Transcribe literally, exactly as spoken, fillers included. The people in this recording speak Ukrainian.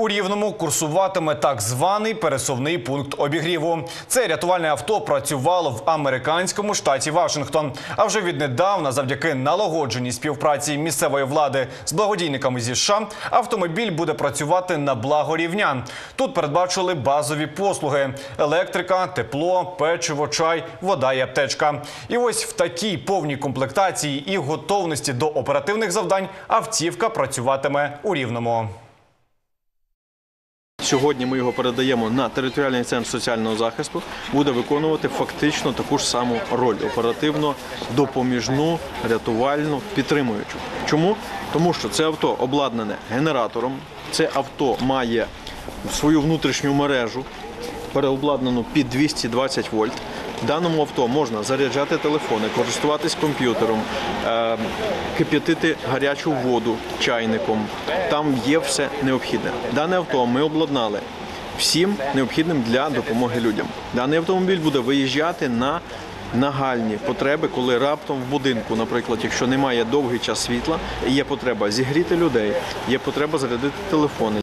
У Рівному курсуватиме так званий пересувний пункт обігріву. Це рятувальне авто працювало в американському штаті Вашингтон. А вже віднедавна, завдяки налагодженій співпраці місцевої влади з благодійниками зі США, автомобіль буде працювати на благо рівнян. Тут передбачили базові послуги – електрика, тепло, печиво, чай, вода і аптечка. І ось в такій повній комплектації і готовності до оперативних завдань автівка працюватиме у Рівному. Сьогодні ми його передаємо на територіальний центр соціального захисту, буде виконувати фактично таку ж саму роль – оперативно-допоміжну, рятувальну, підтримуючу. Чому? Тому що це авто обладнане генератором, це авто має свою внутрішню мережу, переобладнану під двісті двадцять вольт. В даному авто можна заряджати телефони, користуватись комп'ютером, кип'ятити гарячу воду чайником. Там є все необхідне. Дане авто ми обладнали всім необхідним для допомоги людям. Даний автомобіль буде виїжджати на нагальні потреби, коли раптом в будинку, наприклад, якщо немає довгий час світла, є потреба зігріти людей, є потреба зарядити телефони,